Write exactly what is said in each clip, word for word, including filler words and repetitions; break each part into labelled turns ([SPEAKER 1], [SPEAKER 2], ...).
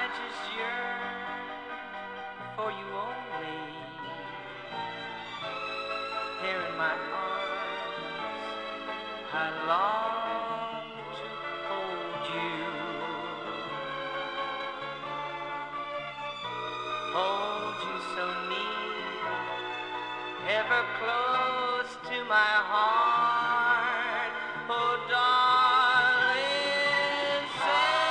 [SPEAKER 1] just yearn for you only. Here in my arms, I long to hold you, hold you so near, ever close to my heart. Oh, darling, say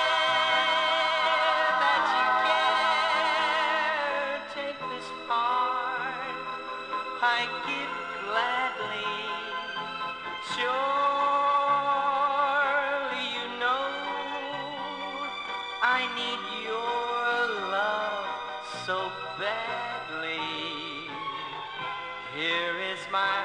[SPEAKER 1] that you care, take this part, I give gladly. Surely you know I need your love so badly. Here is my